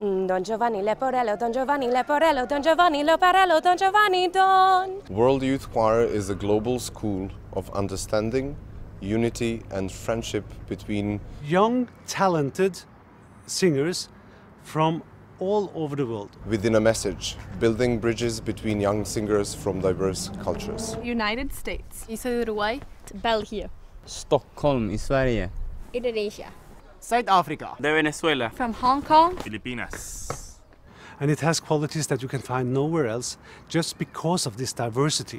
Don Giovanni Leporello, Don Giovanni Leporello, Don Giovanni Leporello, Don Giovanni Don. World Youth Choir is a global school of understanding, unity and friendship between young, talented singers from all over the world. Within a message, building bridges between young singers from diverse cultures. United States. Yo soy de Uruguay. België. Stockholm i Sverige. Indonesia. South Africa. De Venezuela. From Hong Kong. Filipinas. And it has qualities that you can find nowhere else just because of this diversity.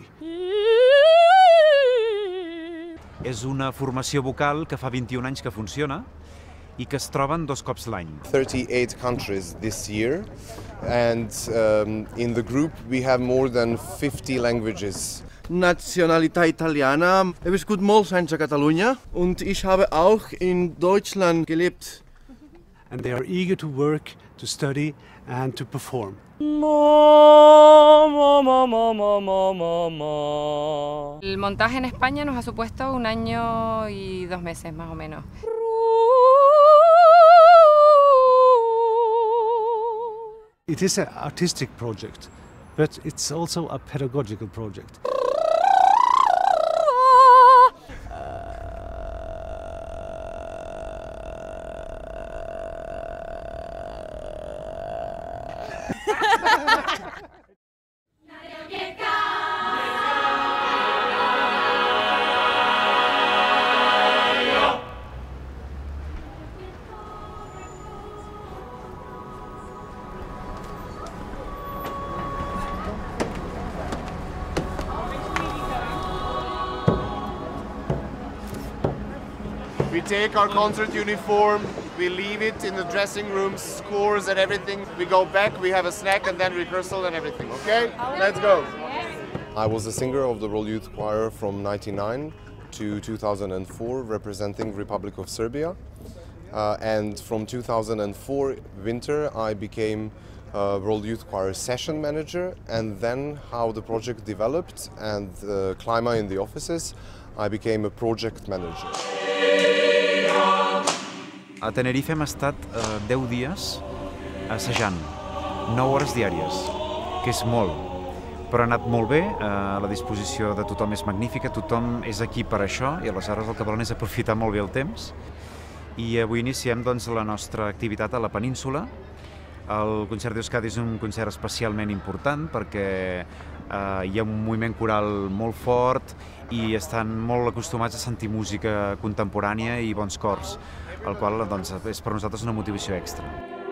És una formació vocal que fa 21 anys que funciona i que es troben 2 cops l'any. 38 countries this year, and in the group we have more than 50 languages. Nationalität Italiana. Ich habe gut molts anys a Catalunya und ich habe auch in Deutschland gelebt. And they are eager to work, to study and to perform. El montaje en España nos ha supuesto 1 año y 2 meses más o menos. It is an artistic project, but it's also a pedagogical project. We take our concert uniform, we leave it in the dressing rooms, scores and everything. We go back, we have a snack and then rehearsal and everything, okay? Let's go. I was a singer of the World Youth Choir from 1999 to 2004, representing Republic of Serbia. And from 2004 winter, I became World Youth Choir session manager, and then how the project developed and the climate in the offices, I became a project manager. A Tenerife hem estat 10 dies assajant, 9 hores diàries, que és molt, però ha anat molt bé, la disposició de tothom és magnífica, tothom és aquí per això i aleshores el que volen és aprofitar molt bé el temps. I avui iniciem doncs, la nostra activitat a la Península. El concert d'Euskadi és un concert especialment important perquè hi ha un moviment coral molt fort i estan molt acostumats a sentir música contemporània i bons cors, el qual doncs, és per nosaltres una motivació extra.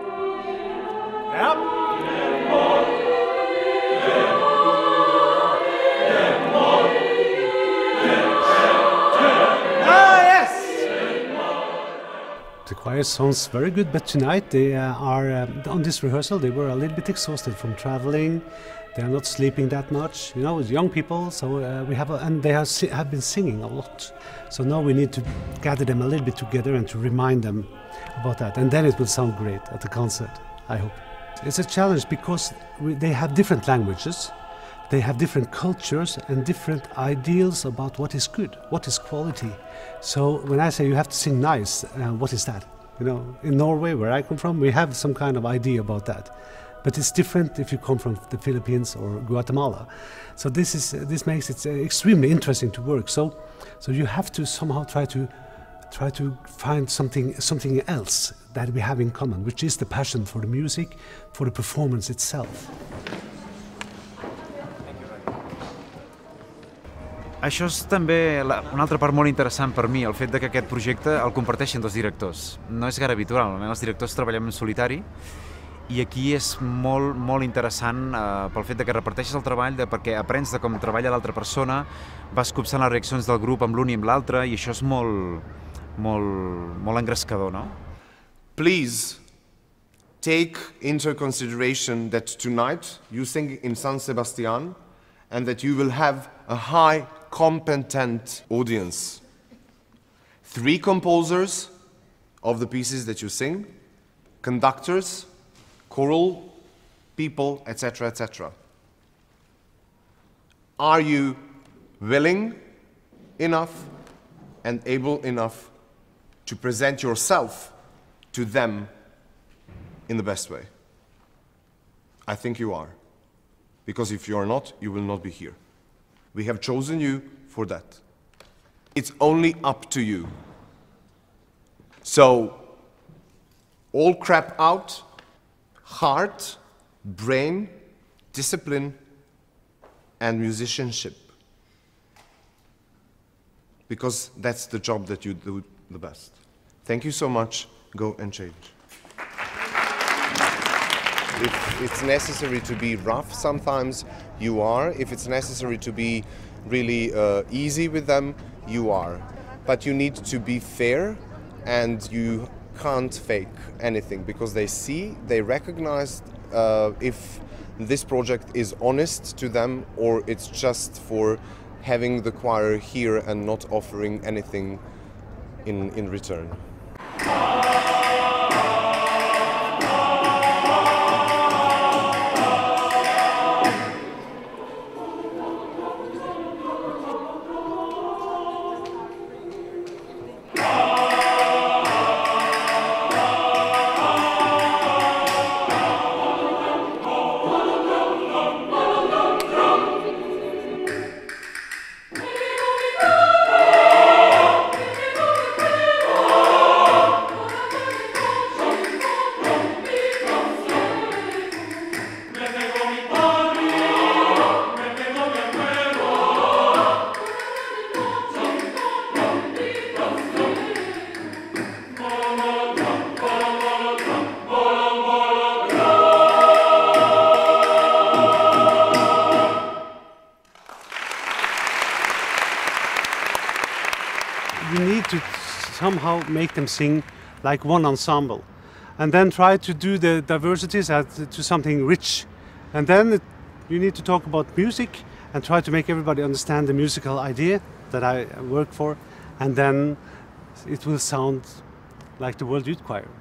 The choir sounds very good, but tonight they are on this rehearsal. They were a little bit exhausted from traveling. They are not sleeping that much. You know, it's young people, so and they have been singing a lot. So now we need to gather them a little bit together and to remind them about that, and then it will sound great at the concert, I hope. It's a challenge because they have different languages. They have different cultures and different ideals about what is good, what is quality. So when I say you have to sing nice, what is that? You know, in Norway, where I come from, we have some kind of idea about that. But it's different if you come from the Philippines or Guatemala. So this makes it extremely interesting to work. So you have to somehow try to find something else that we have in common, which is the passion for the music, for the performance itself. Això és també una altra part molt interessant per mi, el fet que aquest projecte el comparteixen 2 directors. No és gaire habitual, normalment els directors treballem en solitari i aquí és molt interessant pel fet que reparteixes el treball perquè aprens de com treballa l'altra persona, vas copsant les reaccions del grup amb l'un i amb l'altre i això és molt engrescador, no? Please take into consideration that tonight you sing in San Sebastián and that you will have a high competent audience. 3 composers of the pieces that you sing, conductors, choral people, etc., etc. Are you willing enough and able enough to present yourself to them in the best way? I think you are. Because if you are not, you will not be here. We have chosen you for that. It's only up to you. So, all crap out, heart, brain, discipline, and musicianship. Because that's the job that you do the best. Thank you so much. Go and change. If it's necessary to be rough sometimes, you are. If it's necessary to be really easy with them, you are. But you need to be fair, and you can't fake anything, because they see, they recognize if this project is honest to them or it's just for having the choir here and not offering anything in return. Somehow make them sing like one ensemble, and then try to do the diversities to something rich, and then you need to talk about music and try to make everybody understand the musical idea that I work for, and then it will sound like the World Youth Choir.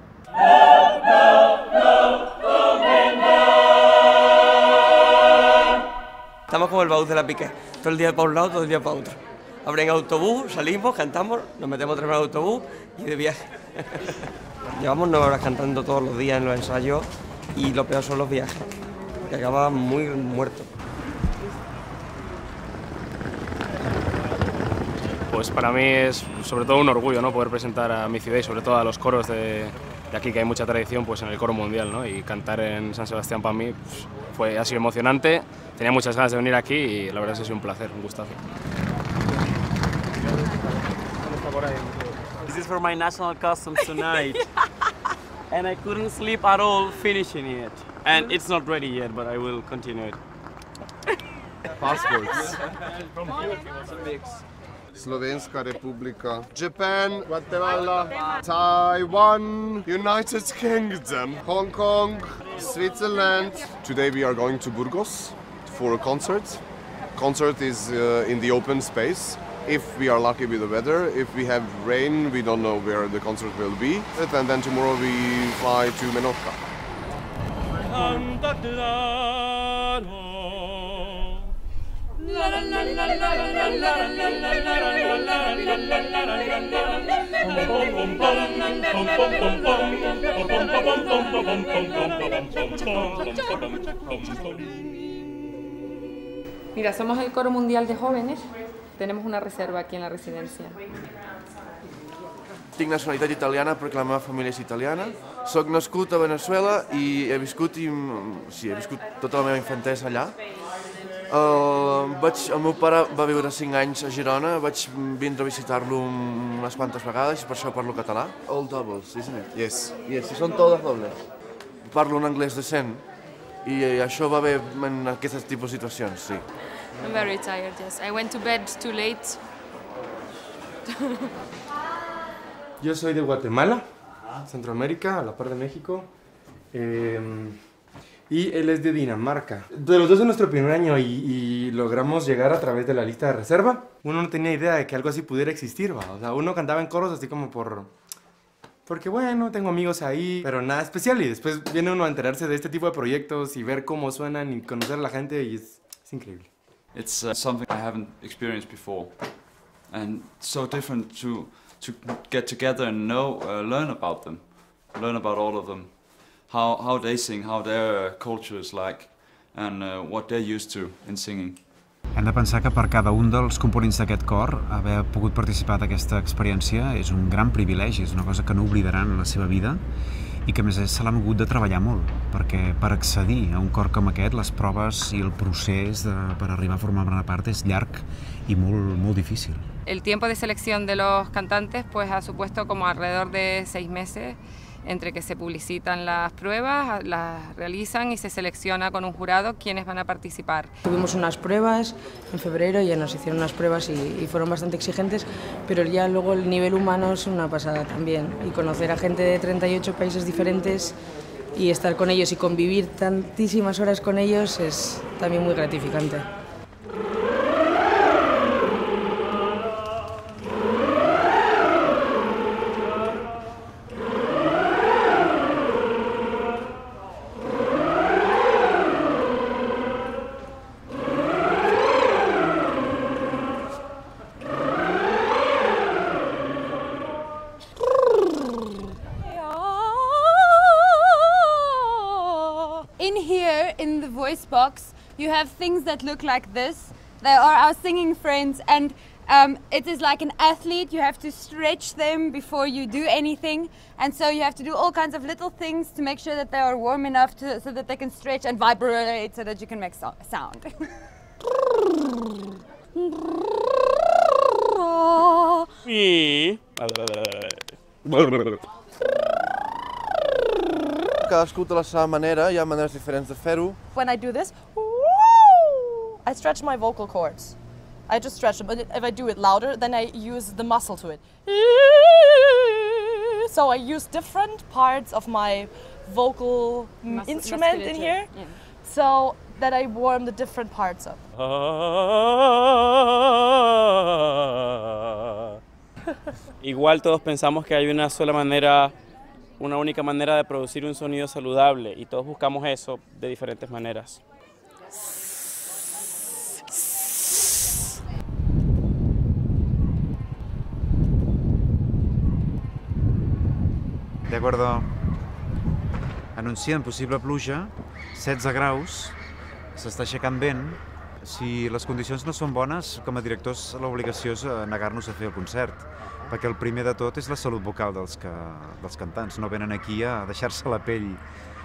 Estamos como el baúl de la piqué, todo el día para un lado, todo el día para otro. Abren autobús, salimos, cantamos, nos metemos otra vez en autobús y de viaje. Llevamos 9 horas cantando todos los días en los ensayos y lo peor son los viajes, que acaban muy muertos. Pues para mí es sobre todo un orgullo, ¿no?, poder presentar a mi ciudad y sobre todo a los coros de aquí, que hay mucha tradición, pues en el coro mundial, ¿no? Y cantar en San Sebastián para mí pues, ha sido emocionante, tenía muchas ganas de venir aquí y la verdad es que ha sido un placer, un gustazo. This is for my national costumes tonight. And I couldn't sleep at all finishing it. And it's not ready yet, but I will continue it. Passports. Slovenska Republika, Japan, Guatemala, Taiwan, United Kingdom, Hong Kong, Switzerland. Today we are going to Burgos for a concert. Concert is in the open space. If we are lucky with the weather, if we have rain, we don't know where the concert will be. And then tomorrow we fly to Menorca. Mira, somos el Coro Mundial de Jóvenes. Tenemos una reserva aquí en la residencia. Tinc nacionalitat italiana perquè la meva família és italiana. Soc nascut a Venezuela i he viscut tota la meva infantesa allà. El meu pare va viure 5 anys a Girona, vaig vindre a visitar-lo unes quantes vegades i per això parlo català. All doubles, isn't it? Yes. Yes, són totes dobles. Parlo un anglès decent i això va bé en aquest tipus de situacions, sí. I'm very tired, yes. I went to bed too late. Yo soy de Guatemala, Centroamérica, a la par de México. Y él es de Dinamarca. De los dos es nuestro primer año y logramos llegar a través de la lista de reserva. Uno no tenía idea de que algo así pudiera existir, ¿va? O sea, uno cantaba en coros así como porque bueno, tengo amigos ahí, pero nada especial. Y después viene uno a enterarse de este tipo de proyectos y ver cómo suenan y conocer a la gente y es increíble. It's something I haven't experienced before, and so different to get together and learn about them, learn about all of them, how they sing, how their culture is like, and what they're used to in singing. Hem de pensar que per cada un dels components d'aquest cor haver pogut participar d'aquesta experiència és un gran privilegi, és una cosa que no oblidaran en la seva vida i que a més se l'han hagut de treballar molt, perquè per accedir a un cor com aquest les proves i el procés per arribar a formar-ne part és llarg i molt difícil. El tiempo de selección de los cantantes pues ha supuesto como alrededor de 6 meses entre que se publicitan las pruebas, las realizan y se selecciona con un jurado quienes van a participar. Tuvimos unas pruebas en febrero, ya nos hicieron unas pruebas y fueron bastante exigentes, pero ya luego el nivel humano es una pasada también. Y conocer a gente de 38 países diferentes y estar con ellos y convivir tantísimas horas con ellos es también muy gratificante. In the voice box you have things that look like this. They are our singing friends, and it is like an athlete. You have to stretch them before you do anything, and so you have to do all kinds of little things to make sure that they are warm enough so that they can stretch and vibrate so that you can make sound. Cadascú té la seva manera, hi ha maneres diferents de fer-ho. When I do this, I stretch my vocal cords. I just stretch them, but if I do it louder, then I use the muscle to it. So I use different parts of my vocal instrument in here, so that I warm the different parts up. Igual todos pensamos que hay una sola manera, una única manera de producir un sonido saludable y todos buscamos eso de diferentes maneras. De acuerdo. Anuncien possible pluja, 16 graus, s'està aixecant vent. Si les condicions no són bones, com a directors l'obligació és negar-nos a fer el concert, perquè el primer de tot és la salut vocal dels cantants, no venen aquí a deixar-se la pell.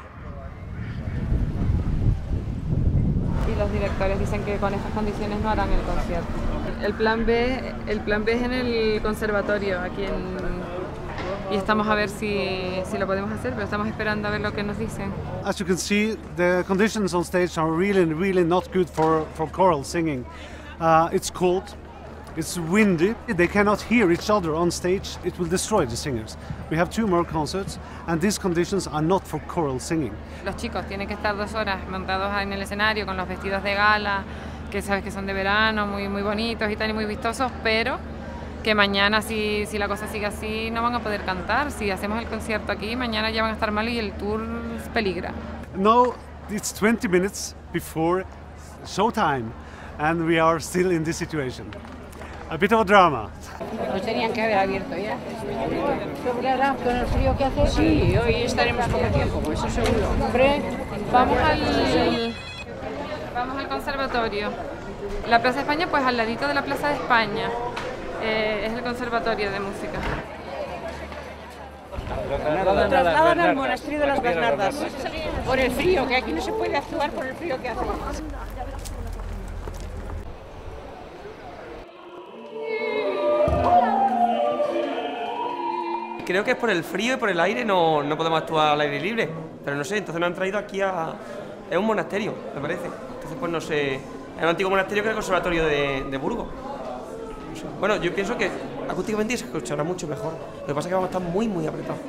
Y los directores dicen que con estas condiciones no harán el concierto. El plan B es en el conservatorio, aquí y estamos a ver si lo podemos hacer, pero estamos esperando a ver lo que nos dicen. As you can see, the conditions on stage are really not good for choral singing. It's cold, it's windy, they cannot hear each other on stage, it will destroy the singers. We have 2 more concerts and these conditions are not for choral singing. Los chicos tienen que estar 2 horas montados en el escenario con los vestidos de gala, que sabes que son de verano, muy bonitos y tan muy vistosos, pero que mañana si la cosa sigue así no van a poder cantar. Si hacemos el concierto aquí, mañana ya van a estar mal y el tour peligra. No, it's 20 minutes before showtime and we are still in this situation. A bit of a drama. Nos tenían que haber abierto ya. ¿Sobrará con el frío que hace? Sí, hoy estaremos poco tiempo, eso seguro. Hombre, vamos al conservatorio. La Plaza de España, pues al ladito de la Plaza de España. Es el conservatorio de música. Lo trasladan al monasterio de las Bernardas. Por el frío, que aquí no se puede actuar por el frío que hace. Creo que es por el frío y por el aire no podemos actuar al aire libre, pero no sé, entonces nos han traído aquí es un monasterio, me parece. Entonces pues no sé, es un antiguo monasterio que es el conservatorio de Burgos. Bueno, yo pienso que acústicamente se escuchará mucho mejor. Lo que pasa es que vamos a estar muy apretados.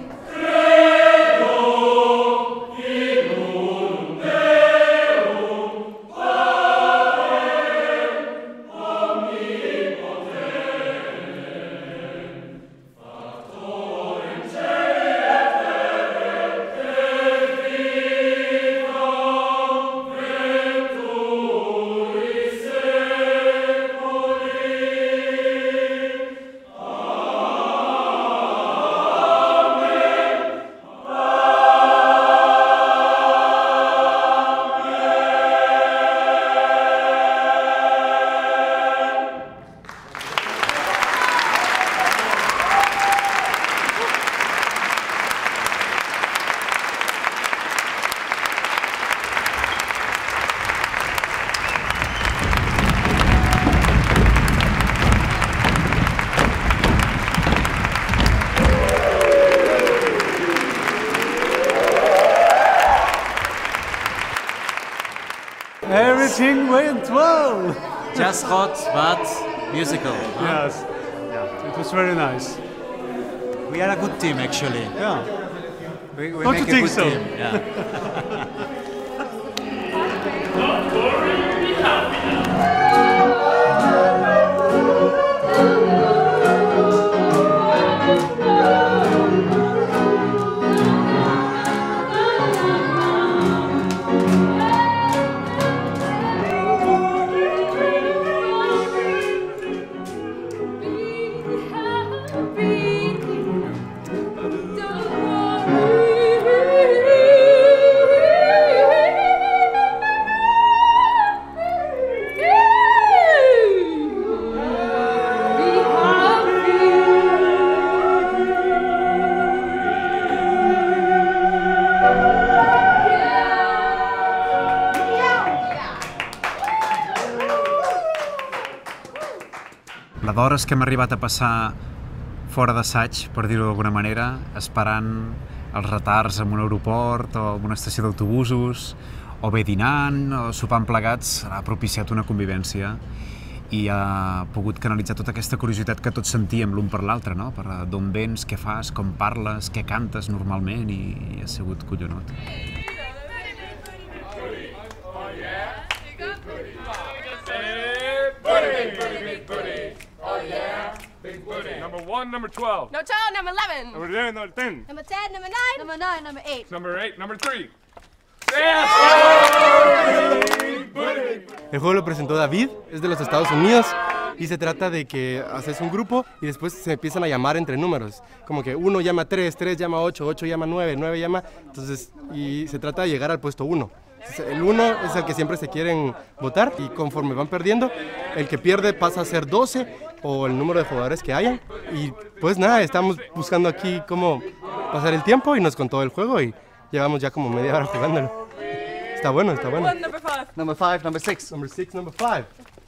sing went well. Just hot, but musical. Yes. Yeah. It was very nice. We are a good team, actually. Yeah. We Don't make you a think good so? team. Yeah. D'hores que hem arribat a passar fora d'assaig, per dir-ho d'alguna manera, esperant els retards en un aeroport o en una estació d'autobusos, o bé dinant o sopant plegats, ha propiciat una convivència i ha pogut canalitzar tota aquesta curiositat que tots sentíem l'un per l'altre, no? Per d'on vens, què fas, com parles, què cantes normalment, i ha sigut collonut. Number 1, number 12. No, child, number 11. Number 10, number 10. Number 10, number 9. Number 9, number 8. Number 8, number 3. El juego lo presentó David, es de los Estados Unidos y se trata de que haces un grupo y después se empiezan a llamar entre números. Como que 1 llama 3, 3 llama 8, 8 llama 9, 9 llama... Entonces, y se trata de llegar al puesto 1. El 1 es el que siempre se quieren votar y conforme van perdiendo, el que pierde pasa a ser 12 o el número de jugadores que hayan. Y pues nada, estamos buscando aquí cómo pasar el tiempo y nos contó el juego y llevamos ya como media hora jugándolo. Está bueno, está bueno. Number 5. Number 5, number 6. Number 6, number 5.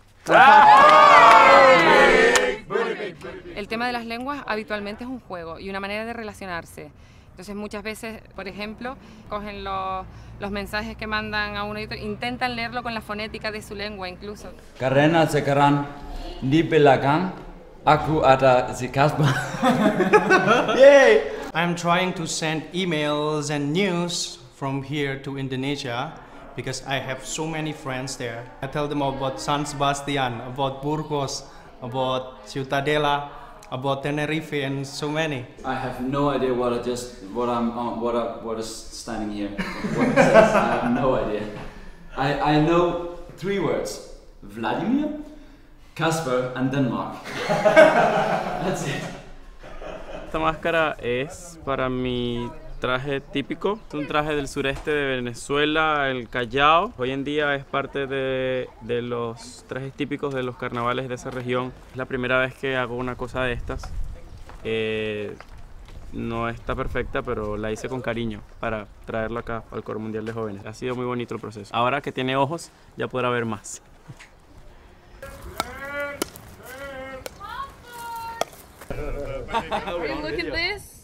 El tema de las lenguas habitualmente es un juego y una manera de relacionarse. Entonces muchas veces, por ejemplo, cogen los mensajes que mandan a uno y otro, intentan leerlo con la fonética de su lengua incluso. Karena sekarang di belakang aku ada si Kasper. Yay! I'm trying to send emails and news from here to Indonesia because I have so many friends there. I tell them about San Sebastian, about Burgos, about Ciutadella, about Tenerife, and so many. I have no idea what is standing here. What it says. I have no idea. I know 3 words: Vladimir, Casper, and Denmark. That's it. Esta máscara es para mi traje típico. Es un traje del sureste de Venezuela, el Callao. Hoy en día es parte de los trajes típicos de los carnavales de esa región. Es la primera vez que hago una cosa de estas. No está perfecta, pero la hice con cariño para traerlo acá al Coro Mundial de Jóvenes. Ha sido muy bonito el proceso. Ahora que tiene ojos, ya podrá ver más. Look at this.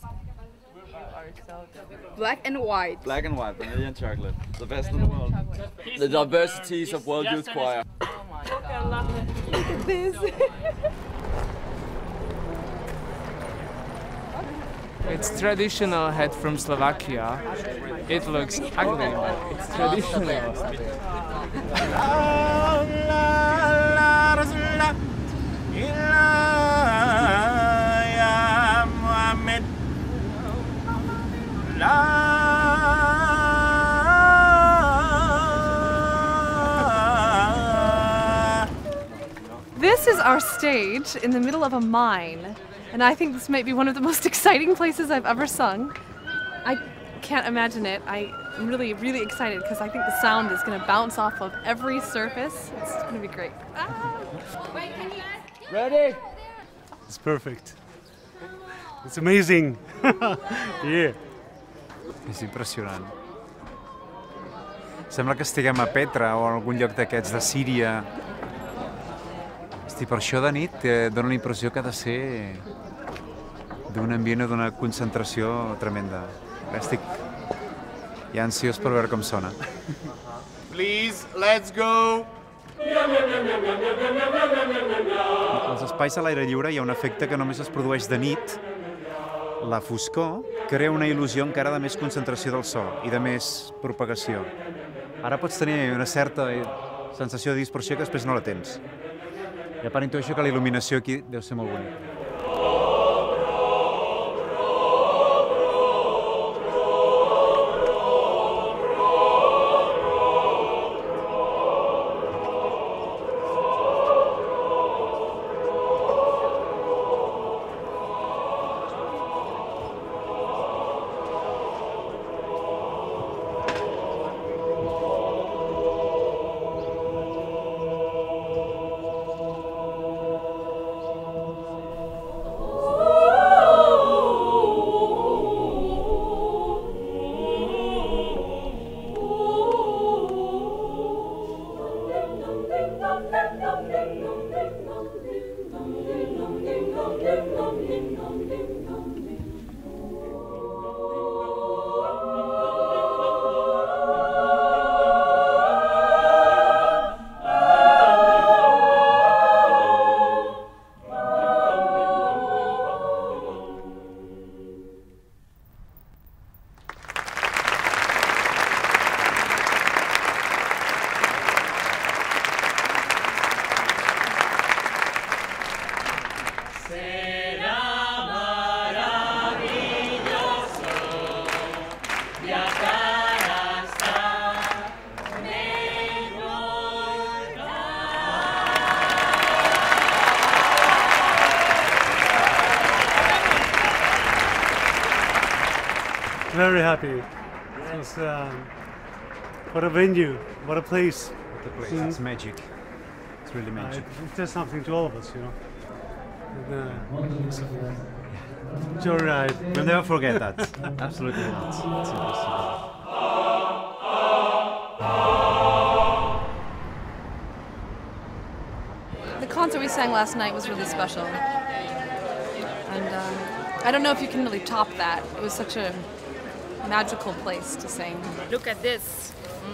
Black and white. Black and white, vanilla and chocolate. The best in the world. The diversities of World Youth Choir. Look at this. It's traditional hat from Slovakia. It looks ugly, but it's traditional. This is our stage in the middle of a mine, and I think this might be one of the most exciting places I've ever sung. I can't imagine it. I'm really, really excited because I think the sound is going to bounce off of every surface. It's going to be great. Ready? It's perfect. It's amazing. Yeah. És impressionant. Sembla que estiguem a Petra o en algun lloc d'aquests de Síria. Hosti, per això de nit dona la impressió que ha de ser d'un ambient o d'una concentració tremenda. Estic ja ansiós per veure com sona. Please, let's go. Als espais a l'aire lliure hi ha un efecte que només es produeix de nit. La foscor crea una il·lusió encara de més concentració del so i de més propagació. Ara pots tenir una certa sensació de dispersió que després no la tens. I a part intueixo que la il·luminació aquí deu ser molt bonica. Very happy. What a venue, what a place. What a place, it's magic. It's really magic. It does something to all of us, you know. Joyride. We'll never forget that. Absolutely not. It's impossible. The concert we sang last night was really special. And I don't know if you can really top that. It was such a magical place to sing. Look at this.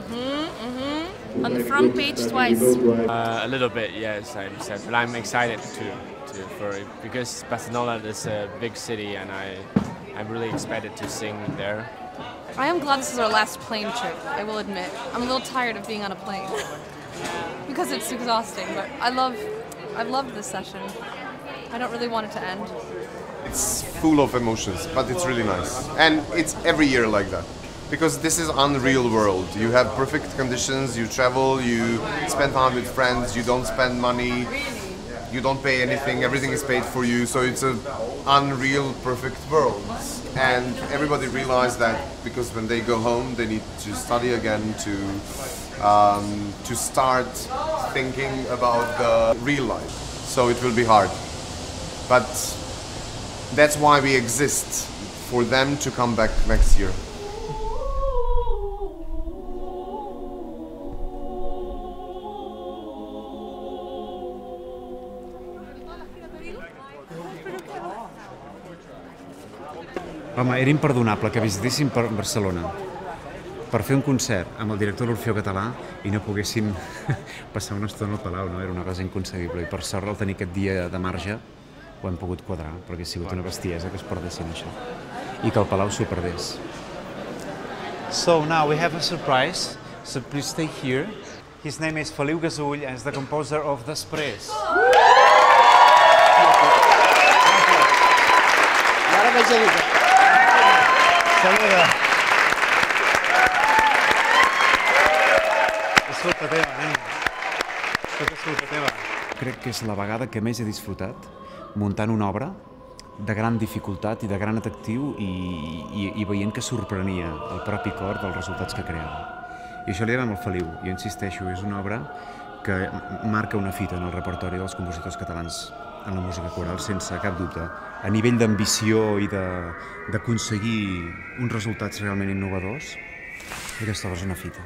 On the front page twice. A little bit, yes, I'm sad, but I'm excited for it because Barcelona is a big city, and I'm really excited to sing there. I am glad this is our last plane trip, I will admit. I'm a little tired of being on a plane because it's exhausting, but I've loved this session. I don't really want it to end. It's full of emotions, but it's really nice. And it's every year like that. Because this is unreal world. You have perfect conditions, you travel, you spend time with friends, you don't spend money, you don't pay anything, everything is paid for you, so it's an unreal, perfect world. And everybody realized that because when they go home, they need to study again to start thinking about the real life. So it will be hard. But that's why we exist, for them to come back next year. Home, era imperdonable que visitéssim per Barcelona per fer un concert amb el director de l'Orfeó Català i no poguéssim passar una estona al Palau, no? Era una cosa inconcebible. I per sort, al tenir aquest dia de marge, ho hem pogut quadrar, perquè ha sigut una bestiesa que es perdessin això. I que el Palau s'ho perdés. So now we have a surprise, so please stay here. His name is Feliu Gasull and is the composer of Després. Ara vaig a dir. Saluda. És culpa teva, nen. Tot és culpa teva. Crec que és la vegada que més he disfrutat muntant una obra de gran dificultat i de gran atractiu i veient que sorprenia el propi cor dels resultats que creava. I això li devem al Feliu. Jo insisteixo, és una obra que marca una fita en el repertori dels compositors catalans en la música coral, sense cap dubte. A nivell d'ambició i d'aconseguir uns resultats realment innovadors, aquesta obra és una fita.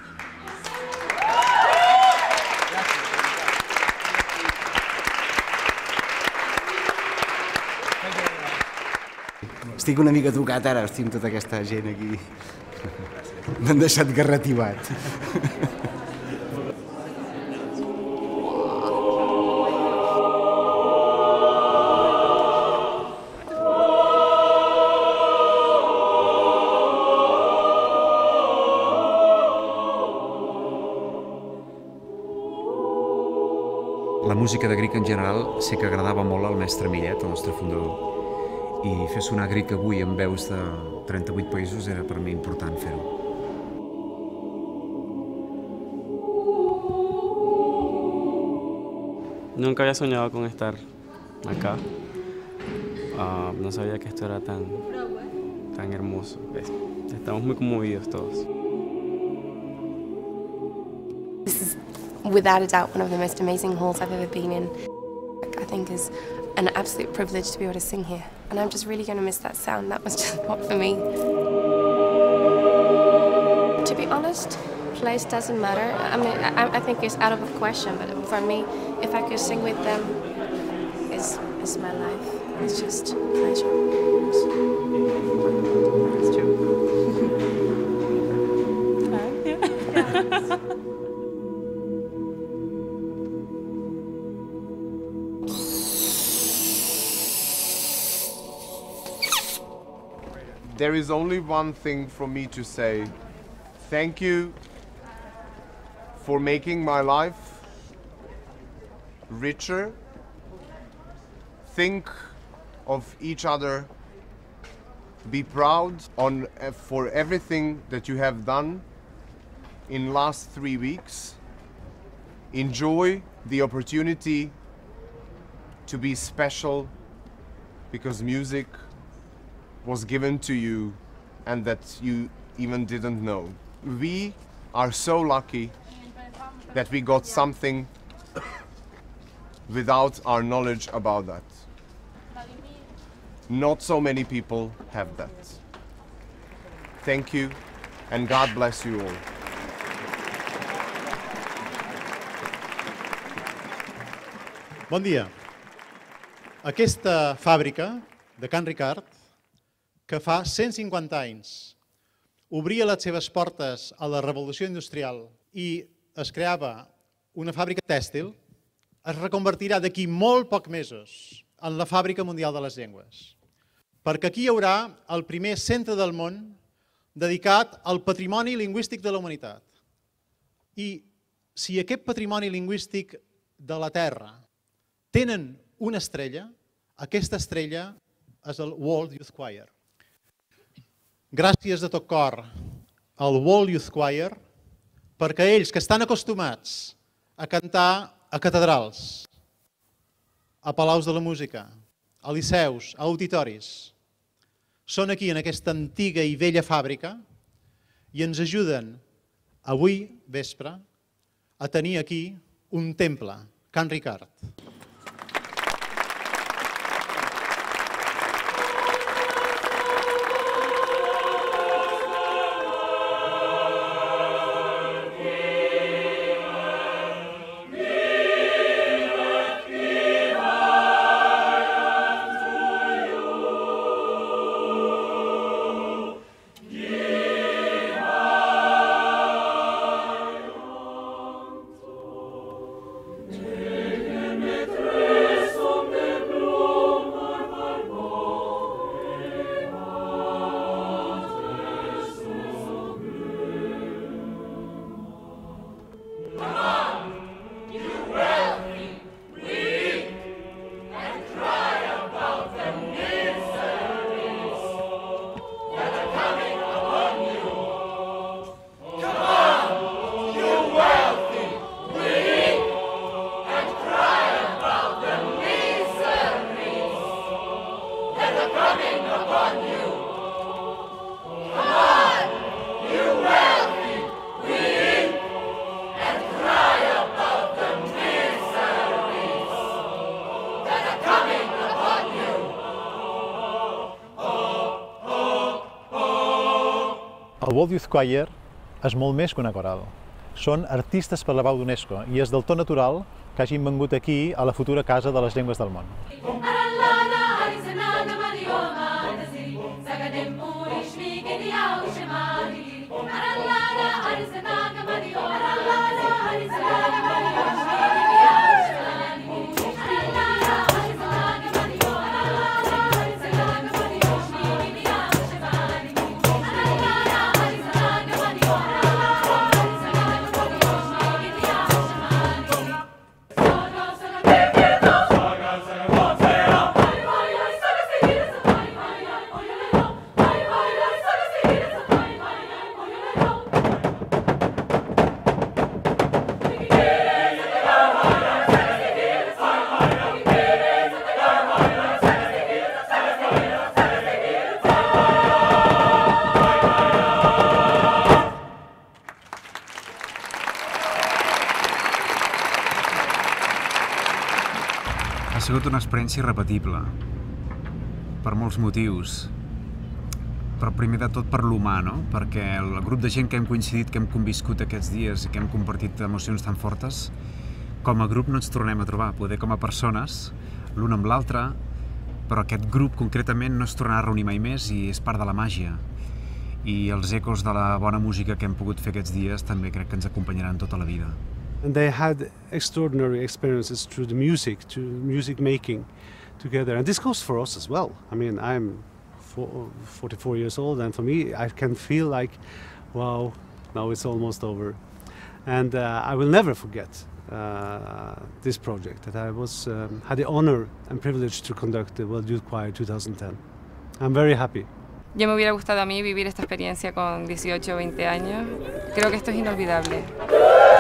Estic una mica tocat ara, estic amb tota aquesta gent aquí. M'han deixat garrativat. música de Gric en general sé que agradava molt al mestre Millet, el nostre fundador, i fer sonar Gric avui amb veus de 38 països era per mi important fer-ho. Nunca había soñado con estar acá. No sabía que esto era tan hermoso. Estamos muy conmovidos todos. This is without a doubt one of the most amazing halls I've ever been in. I think is an absolute privilege to be able to sing here. And I'm just really going to miss that sound. That was just not for me. To be honest, place doesn't matter. I mean, I think it's out of the question, but for me, if I could sing with them, it's my life. It's just a pleasure. It's true. There is only one thing for me to say. Thank you for making my life richer. Think of each other. Be proud for everything that you have done in last 3 weeks. Enjoy the opportunity to be special because music was given to you and that you even didn't know. We are so lucky that we got something without our knowledge about that. Not so many people have that. Thank you and God bless you all. Bon dia. Aquesta fàbrica de Can Ricard, que fa 150 anys obria les seves portes a la revolució industrial i es creava una fàbrica tèxtil, es reconvertirà d'aquí molt pocs mesos en la Fàbrica Mundial de les Llengües. Perquè aquí hi haurà el primer centre del món dedicat al patrimoni lingüístic de la humanitat. I si aquest patrimoni lingüístic de la Terra tenen una estrella, aquesta estrella és el World Youth Choir. Gràcies de tot cor al World Youth Choir, perquè ells que estan acostumats a cantar a catedrals, a palaus de la música, a liceus, a auditoris, són aquí en aquesta antiga i vella fàbrica i ens ajuden avui vespre a tenir aquí un temple, Can Ricard. El World Youth Choir és molt més que una coral. Són artistes per la pau d'UNESCO i és del tot natural que hagin vengut aquí a la futura Casa de les Llengües del Món. sigut una experiència irrepetible, per molts motius. Però primer de tot per l'humà, no? Perquè el grup de gent que hem coincidit, que hem conviscut aquests dies i que hem compartit emocions tan fortes, com a grup no ens tornem a trobar, poder com a persones, l'un amb l'altre, però aquest grup concretament no es tornarà a reunir mai més i és part de la màgia. I els ecos de la bona música que hem pogut fer aquests dies també crec que ens acompanyaran tota la vida. And they had extraordinary experiences through the music making together. And this goes for us as well. I mean, I'm 44 years old, and for me, I can feel like, wow, now it's almost over. And I will never forget this project, that I had the honor and privilege to conduct the World Youth Choir 2010. I'm very happy. Ya me hubiera gustado a mí vivir esta experiencia con 18 o 20 años. Creo que esto es inolvidable.